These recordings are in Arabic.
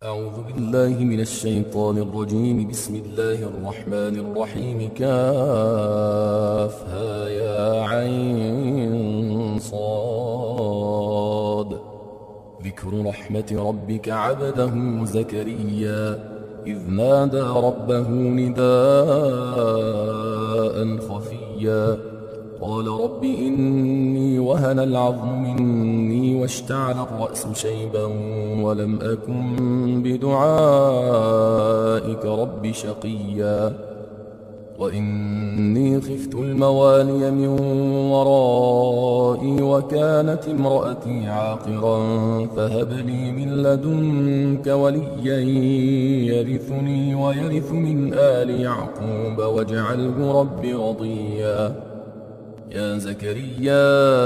أعوذ بالله من الشيطان الرجيم. بسم الله الرحمن الرحيم. كافها يا عين صاد. ذكر رحمة ربك عبده زكريا إذ نادى ربه نداء خفيا قال رب إني وهن العظم مني واشتعل الرأس شيبا ولم أكن بدعائك رب شقيا وإني خفت الموالي من ورائي وكانت امرأتي عاقرا فهب لي من لدنك وليا يرثني ويرث من آل يعقوب واجعله رب رضيا. يا زكريا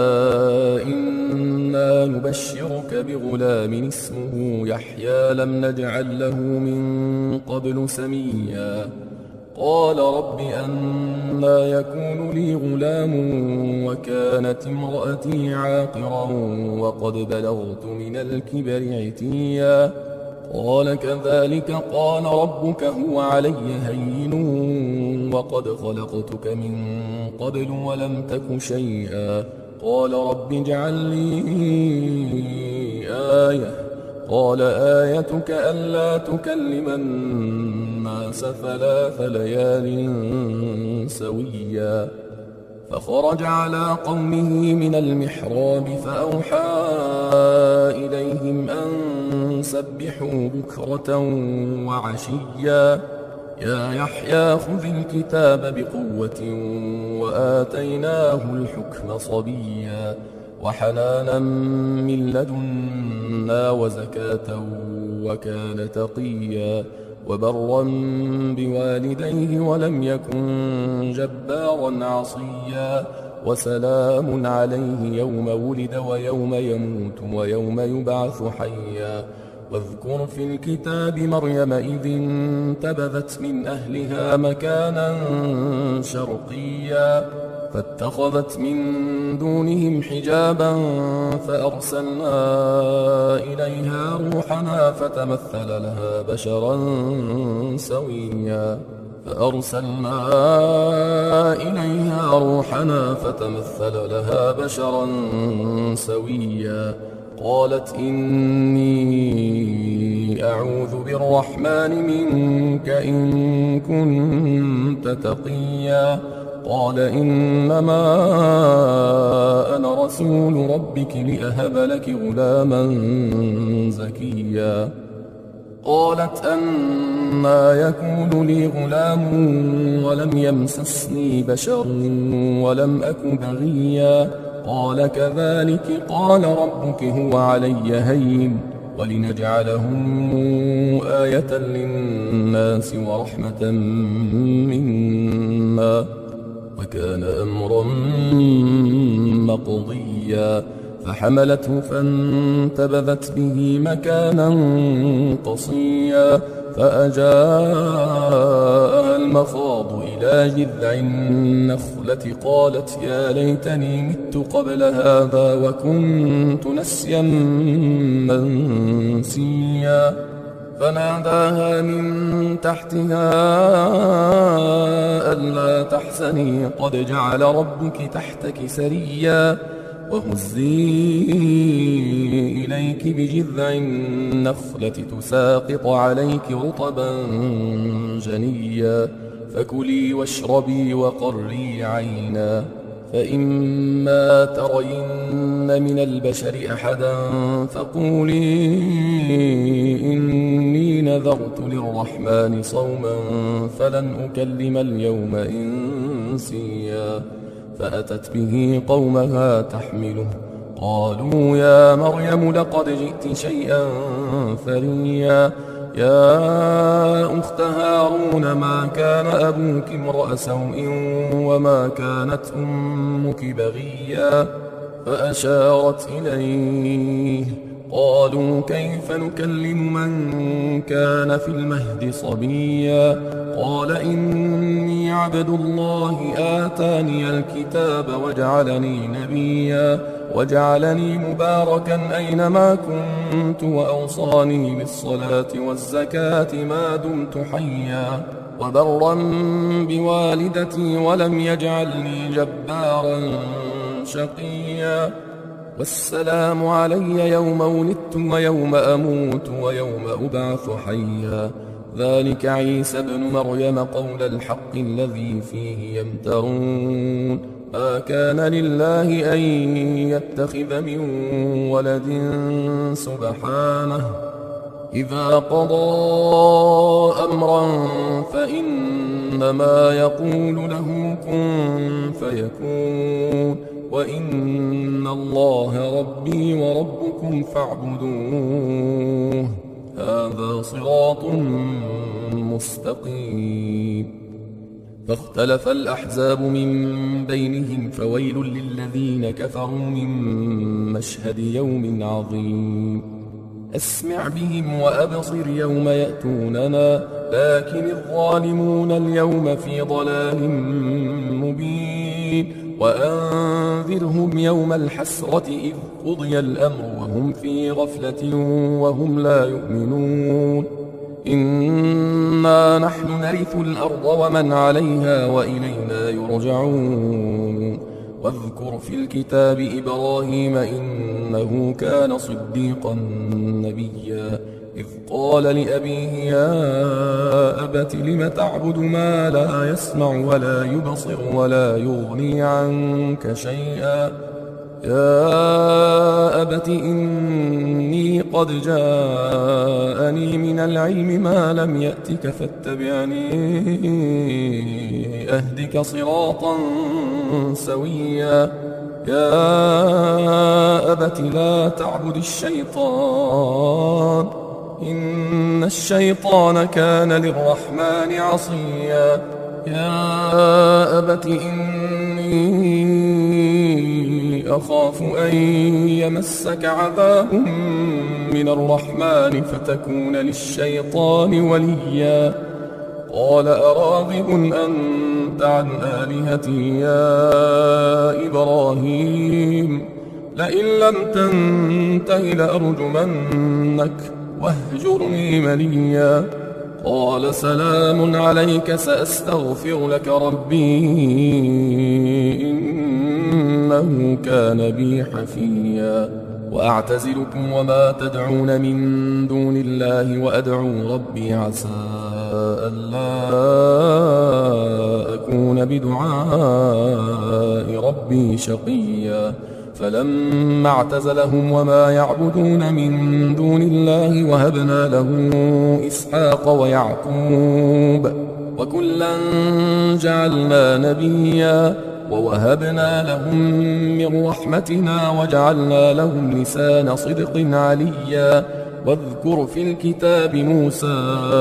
إنا نبشرك بغلام اسمه يحيى لم نجعل له من قبل سميا قال رب أنى يكون لي غلام وكانت امرأتي عاقرا وقد بلغت من الكبر عتيا قال كذلك قال ربك هو علي هين وقد خلقتك من قبل ولم تك شيئا قال رب اجعل لي آية قال آيتك ألا تكلم الناس 3 ليال سويا فخرج على قومه من المحراب فأوحى إليهم أن سبحوا بكرة وعشيا يا يحيى خذ الكتاب بقوة وآتيناه الحكم صبيا وحنانا من لدنا وزكاة وكان تقيا وبرا بوالديه ولم يكن جبارا عصيا وسلام عليه يوم ولد ويوم يموت ويوم يبعث حيا واذكر في الكتاب مريم إذ انتبذت من أهلها مكانا شرقيا فاتخذت من دونهم حجابا فأرسلنا إليها روحنا فتمثل لها بشرا سويا قالت إني أعوذ بالرحمن منك إن كنت تقيا قال إنما أنا رسول ربك لأهب لك غلاما زكيا قالت أنى يكون لي غلام ولم يمسسني بشر ولم أك بغيا قال كذلك قال ربك هو علي هين ولنجعله آية للناس ورحمة منا وكان أمرا مقضيا فحملته فانتبذت به مكانا قصيا فأجاءها المخاض إلى جذع النخلة قالت يا ليتني مت قبل هذا وكنت نسيا منسيا فناداها من تحتها ألا تحزني قد جعل ربك تحتك سريا وهزي إليك بجذع النخلة تساقط عليك رطبا جنيا فكلي واشربي وقري عينا فإما ترين من البشر أحدا فقولي إني نذرت للرحمن صوما فلن أكلم اليوم إنسيا فأتت به قومها تحمله قالوا يا مريم لقد جئت شيئا فريا يا أخت هارون ما كان أبوك امرأ سوء وما كانت أمك بغيا فأشارت إليه قالوا كيف نكلم من كان في المهد صبيا قال إني عبد الله آتاني الكتاب وجعلني نبيا وجعلني مباركا أينما كنت وأوصاني بالصلاة والزكاة ما دمت حيا وبرا بوالدتي ولم يجعلني جبارا شقيا والسلام علي يوم ولدت ويوم أموت ويوم أبعث حيا ذلك عيسى ابن مريم قول الحق الذي فيه يمترون ما كان لله أن يتخذ من ولد سبحانه إذا قضى أمرا فإنما يقول له كن فيكون وإن الله ربي وربكم فاعبدوه هذا صراط مستقيم فاختلف الأحزاب من بينهم فويل للذين كفروا من مشهد يوم عظيم أسمع بهم وأبصر يوم يأتوننا لكن الظالمون اليوم في ضلال مبين وأنذرهم يوم الحسرة إذ قضي الأمر وهم في غفلة وهم لا يؤمنون إنا نحن نرث الأرض ومن عليها وإلينا يرجعون واذكر في الكتاب إبراهيم إنه كان صديقا نبيا إذ قال لأبيه يا أبت لم تعبد ما لا يسمع ولا يبصر ولا يغني عنك شيئا يا أبت إني قد جاءني من العلم ما لم يأتك فاتبعني أهدك صراطا سويا يا أبت لا تعبد الشيطان إن الشيطان كان للرحمن عصيا يا أبت إني أخاف أن يمسك عذاب من الرحمن فتكون للشيطان وليا قال أراغب أنت عن آلهتي يا إبراهيم لئن لم تنته لأرجمنك واهجرني مليا قال سلام عليك سأستغفر لك ربي إنه كان بي حفيا وأعتزلكم وما تدعون من دون الله وأدعو ربي عسى ألا أكون بدعاء ربي شقيا فلما اعتزلهم وما يعبدون من دون الله وهبنا له إسحاق ويعقوب وكلا جعلنا نبيا ووهبنا لهم من رحمتنا وجعلنا لهم لسان صدق عليا واذكر في الكتاب موسى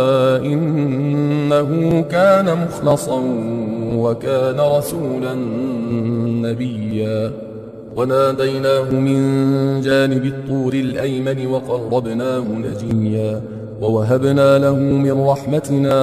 إنه كان مخلصا وكان رسولا نبيا وناديناه من جانب الطور الأيمن وقربناه نجيا ووهبنا له من رحمتنا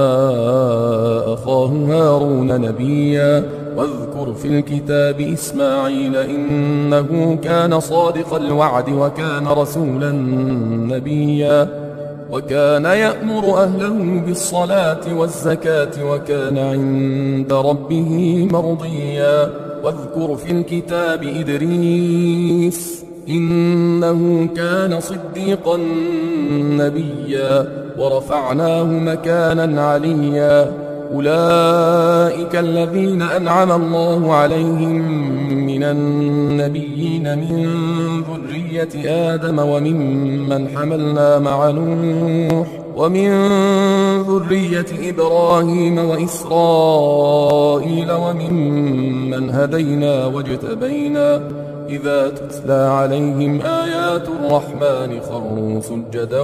أخاه هارون نبيا واذكر في الكتاب إسماعيل إنه كان صادق الوعد وكان رسولا نبيا وكان يأمر أهله بالصلاة والزكاة وكان عند ربه مرضيا واذكر في الكتاب إدريس إنه كان صديقا نبيا ورفعناه مكانا عليا أولئك الذين أنعم الله عليهم من النبيين من ذرية آدم وممن حملنا مع نوح ومن ذرية إبراهيم وإسرائيل وممن هدينا واجتبينا إذا تتلى عليهم آيات الرحمن خروا سجدا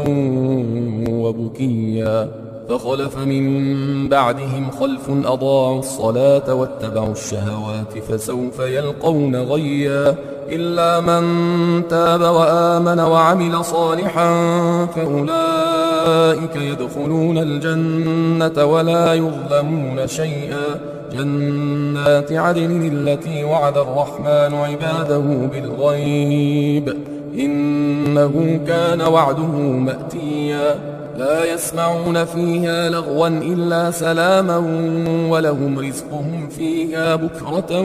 وبكيا فخلف من بعدهم خلف أضاعوا الصلاة واتبعوا الشهوات فسوف يلقون غيا إلا من تاب وآمن وعمل صالحا فأولئك أولئك يدخلون الجنة ولا يظلمون شيئا جنات عدن التي وعد الرحمن عباده بالغيب إنه كان وعده مأتيا لا يسمعون فيها لغوا إلا سلاما ولهم رزقهم فيها بكرة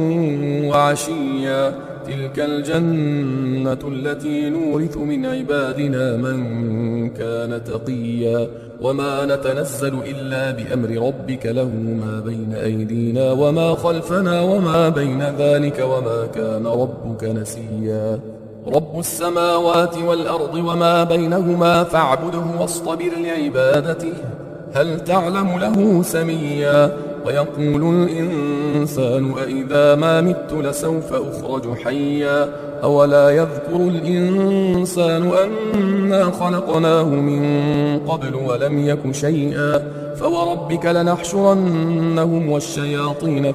وعشيا تلك الجنة التي نورث من عبادنا من كان تقيا وما نتنزل إلا بأمر ربك له ما بين أيدينا وما خلفنا وما بين ذلك وما كان ربك نسيا رب السماوات والأرض وما بينهما فاعبده واصطبر لعبادته هل تعلم له سميا ويقول الإنسان أإذا ما مت لسوف أخرج حيا أولا يذكر الإنسان أنا خلقناه من قبل ولم يك شيئا فوربك لنحشرنهم والشياطين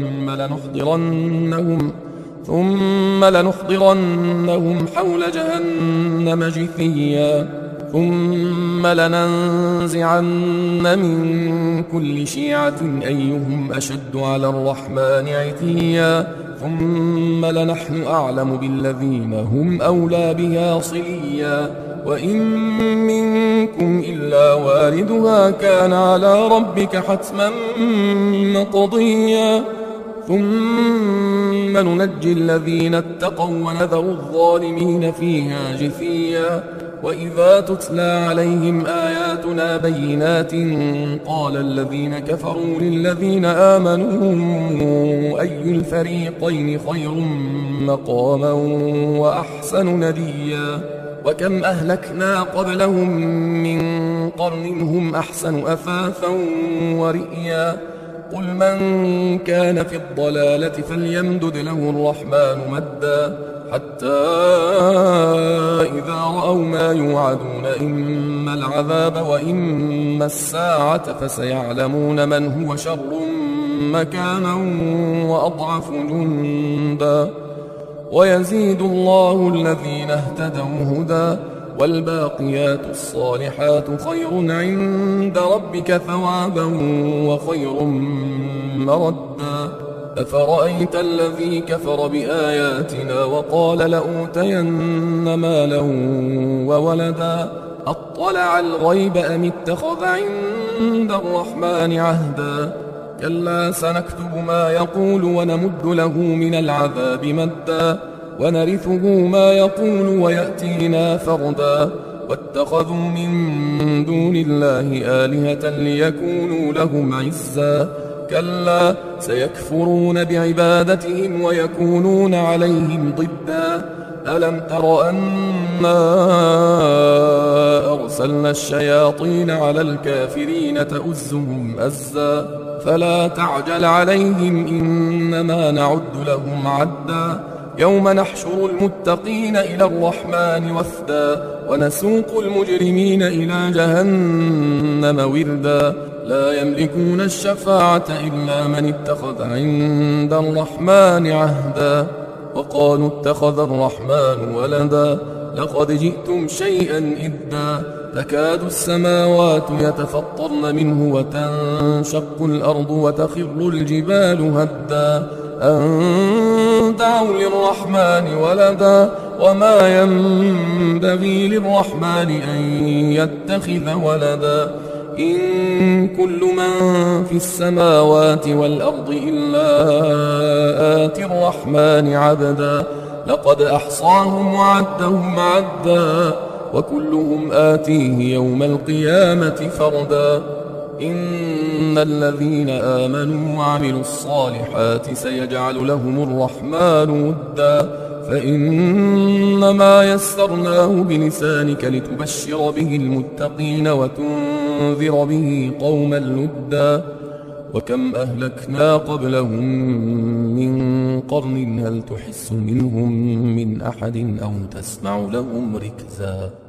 ثم لنحضرنهم حول جهنم جثيا ثم لننزعن من كل شيعة أيهم أشد على الرحمن عتيا ثم لنحن أعلم بالذين هم أولى بها صليا وإن منكم إلا واردها كان على ربك حتما مقضيا ثم ننجي الذين اتقوا ونذر الظالمين فيها جثيا وإذا تتلى عليهم آياتنا بينات قال الذين كفروا للذين آمنوا أي الفريقين خير مقاما وأحسن نديا وكم أهلكنا قبلهم من قرن هم أحسن أثاثا ورئيا قل من كان في الضلالة فليمدد له الرحمن مدا حتى إذا رأوا ما يوعدون إما العذاب وإما الساعة فسيعلمون من هو شر مكانا وأضعف جندا ويزيد الله الذين اهتدوا هدى والباقيات الصالحات خير عند ربك ثوابا وخير مردا أفرأيت الذي كفر بآياتنا وقال لأوتين مالا وولدا أطلع الغيب أم اتخذ عند الرحمن عهدا كلا سنكتب ما يقول ونمد له من العذاب مدا ونرثه ما يقول ويأتينا فردا واتخذوا من دون الله آلهة ليكونوا لهم عزا كلا سيكفرون بعبادتهم ويكونون عليهم ضدا ألم تر أنا أرسلنا الشياطين على الكافرين تؤزهم أزا فلا تعجل عليهم إنما نعد لهم عدا يوم نحشر المتقين إلى الرحمن وفدا ونسوق المجرمين إلى جهنم وردا لا يملكون الشفاعة إلا من اتخذ عند الرحمن عهدا وقالوا اتخذ الرحمن ولدا لقد جئتم شيئا إدا تكاد السماوات يتفطرن منه وتنشق الأرض وتخر الجبال هدا أن دعوا للرحمن ولدا وما ينبغي للرحمن أن يتخذ ولدا إن كل من في السماوات والأرض إلا آتي الرحمن عبدا لقد أحصاهم وعدهم عدا وكلهم آتيه يوم القيامة فردا إن الذين آمنوا وعملوا الصالحات سيجعل لهم الرحمن ودا فإنما يسرناه بلسانك لتبشر به المتقين وتنذر به قوما لدا وكم أهلكنا قبلهم من قرن هل تحس منهم من أحد أو تسمع لهم ركزا